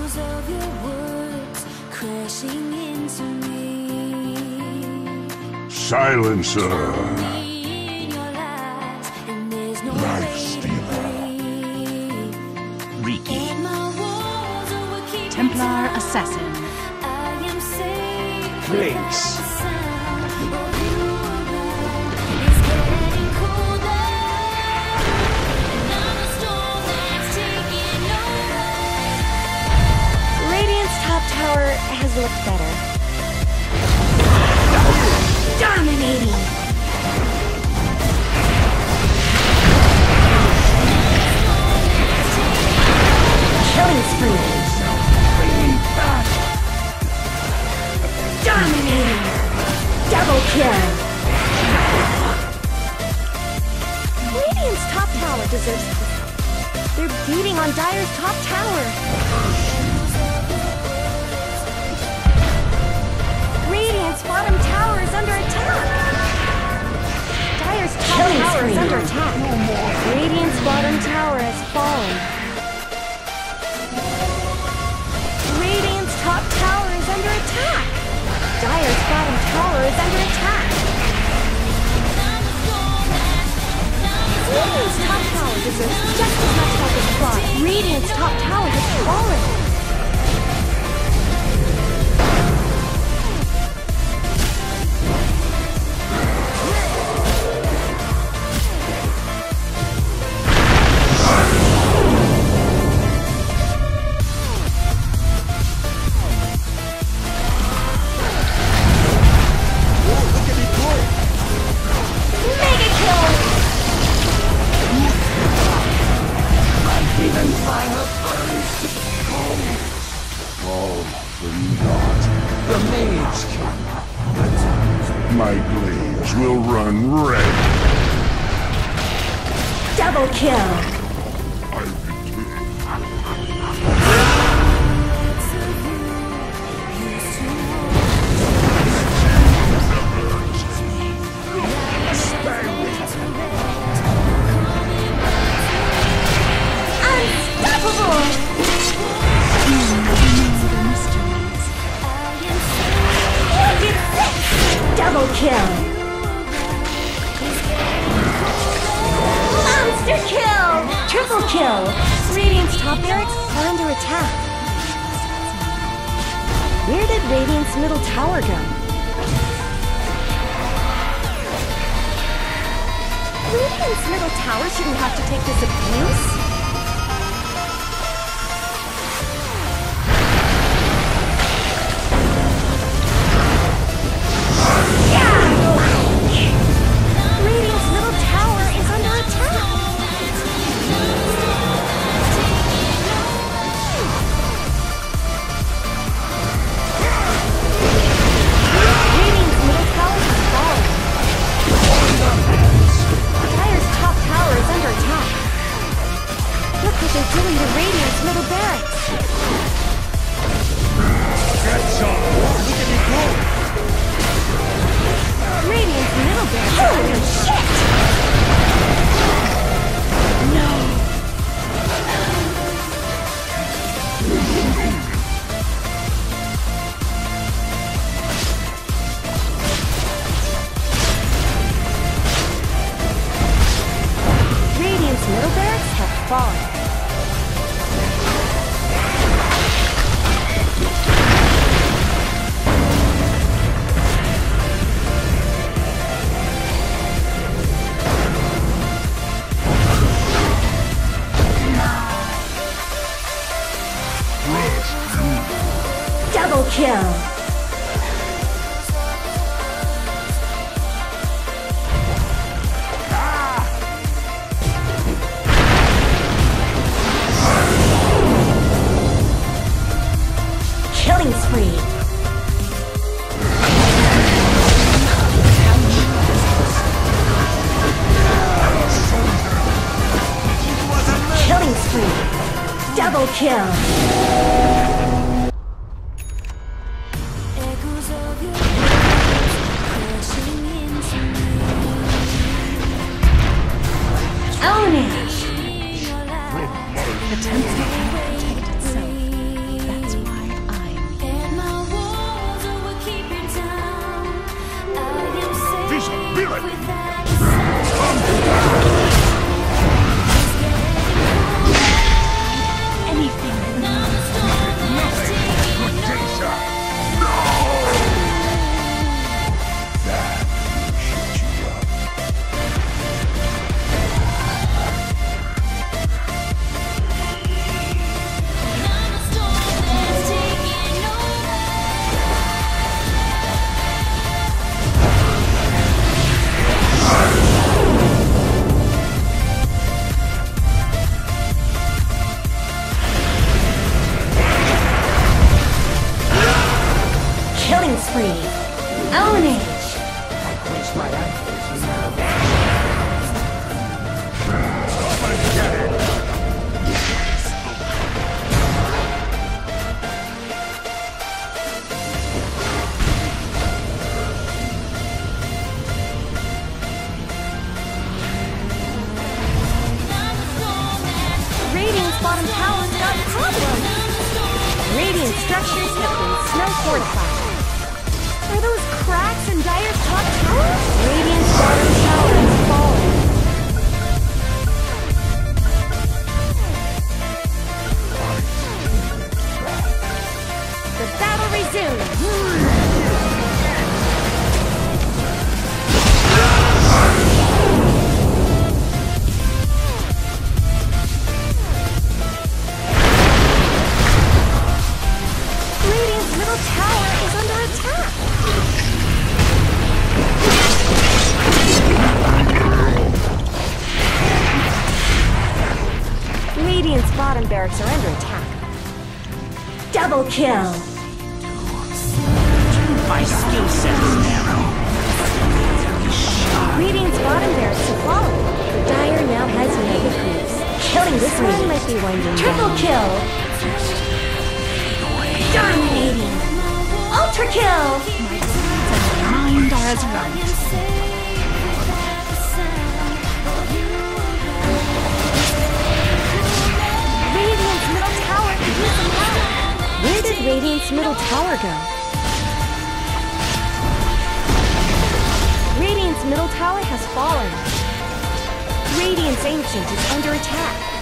echoes of your words crashing into me. Silencer. In your lies, and there's no Life way to stealer. breathe. Riki. And my walls will keep Templar Assassin. I am safe. Place. The sound of you around is getting colder, and I'm a storm that's taking over. Radiant's top tower has looked better. Dominating! Killing spree! Dominating! Double kill! Radiant's top tower deserves this. They're beating on Dire's top tower. Radiant's bottom tower is under attack. Dire's top tower is under attack. Radiant's bottom tower has fallen. Radiant's top tower is under attack. Dire's bottom tower is under attack. Radiant's top tower deserves just as much help as Claude. Radiant's top tower has fallen. Mega kill! All for naught. The Mage King. My blades will run red. Double kill! I return. Unstoppable! Look at this! Double kill! Monster kill! Triple kill! Radiant's top barracks are under attack. Where did Radiant's middle tower go? Radiant's middle tower shouldn't have to take this abuse. Radiant's middle tower is under attack. Radiant's middle tower has fallen. Dire's top tower is under attack. Look what they're doing to Radiant's middle barracks. Radiant's middle barracks. Holy shit! No. Radiant's middle barracks have fallen. Double kill! Killing spree! Killing spree! Double kill! Echoes of your words crashing into me. Own it! In your lies, The Templar cannot protect itself. That's spree. Ownage. Reach my ankles, you know. Radiant's bottom tower's got problems. Radiant structures have been snow fortified. Are those cracks in Dire's top tower? Radiant's bottom tower is falling. The battle resumes. Radiant's middle tower is under attack. Radiant's bottom barracks are under attack. Double kill. My skill set is narrow. Radiant's bottom barracks have fallen. Dire now has mega creeps. Killing this one might be winding Triple kill. Dominating. Ultra kill. Mind as right. Radiant's middle tower could use some help. Where did Radiant's middle tower go? Radiant's middle tower has fallen. Radiant's Ancient is under attack.